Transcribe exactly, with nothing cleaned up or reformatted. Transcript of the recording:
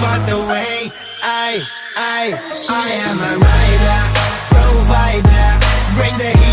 out the way. I, I, I am a rider, provider, bring the heat.